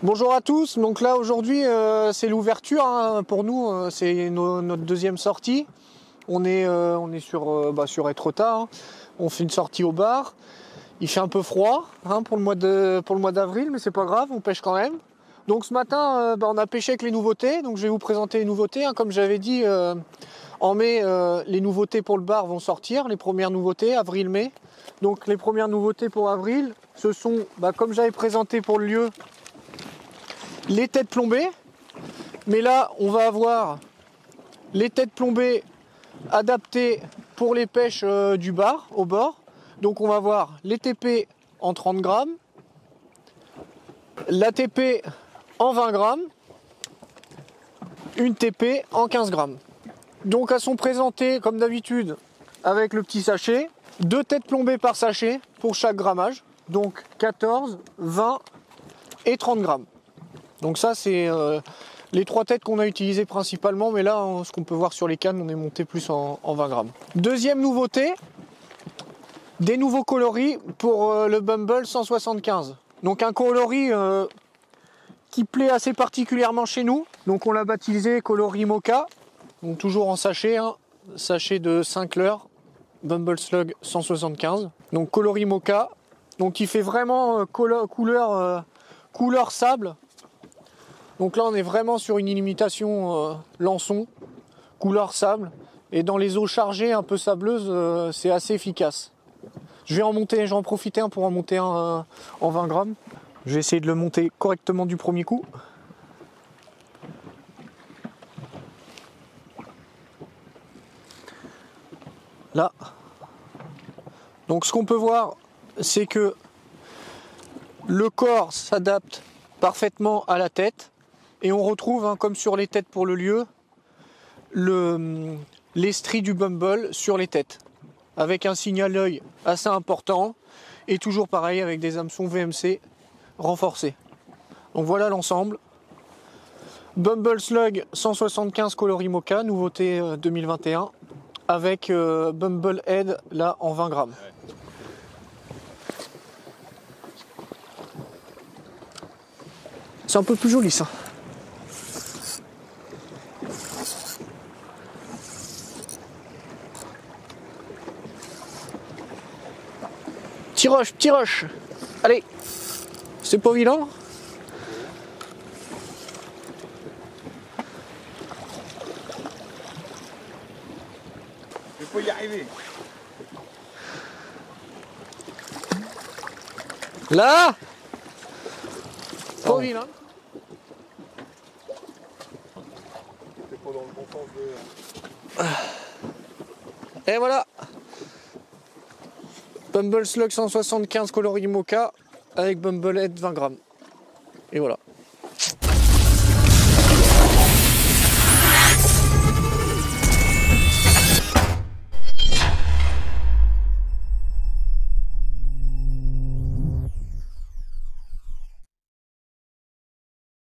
Bonjour à tous, donc là aujourd'hui c'est l'ouverture hein, pour nous, c'est notre deuxième sortie. On est sur Etretat, hein. On fait une sortie au bar. Il fait un peu froid hein, pour le mois d'avril, mais c'est pas grave, on pêche quand même. Donc ce matin on a pêché avec les nouveautés, donc je vais vous présenter les nouveautés. Hein. Comme j'avais dit, en mai les nouveautés pour le bar vont sortir, les premières nouveautés, avril-mai. Donc les premières nouveautés pour avril, ce sont, comme j'avais présenté pour le lieu, les têtes plombées, mais là on va avoir les têtes plombées adaptées pour les pêches du bar au bord. Donc on va voir les TP en 30 grammes, la TP en 20 grammes, une TP en 15 grammes. Donc elles sont présentées comme d'habitude avec le petit sachet, 2 têtes plombées par sachet pour chaque grammage, donc 14, 20 et 30 grammes. Donc ça c'est les 3 têtes qu'on a utilisées principalement, mais là ce qu'on peut voir sur les cannes, on est monté plus en 20 grammes. Deuxième nouveauté, des nouveaux coloris pour le Bumble 175. Donc un coloris qui plaît assez particulièrement chez nous. Donc on l'a baptisé coloris Mocha, donc toujours en sachet, hein, sachet de 5 leurres, Bumble Slug 175. Donc coloris Mocha, donc il fait vraiment couleur sable. Donc là on est vraiment sur une imitation lançon, couleur sable, et dans les eaux chargées un peu sableuses, c'est assez efficace. Je vais en profiter pour en monter un en 20 grammes. Je vais essayer de le monter correctement du premier coup. Là. Donc ce qu'on peut voir, c'est que le corps s'adapte parfaitement à la tête. Et on retrouve, hein, comme sur les têtes pour le lieu, les stries du Bumble sur les têtes. Avec un signal d'œil assez important. Et toujours pareil avec des hameçons VMC renforcés. Donc voilà l'ensemble. Bumble Slug 175 coloris Mocha, nouveauté 2021. Avec Bumble Head là en 20 grammes. C'est un peu plus joli ça. Petit rush. Allez, c'est pas vilain. Il faut y arriver. Là, pas vilain. C'est pas dans le bon sens de... Et voilà. Bumble Slug 175 coloris Mocha avec Bumble Head 20 grammes. Et voilà.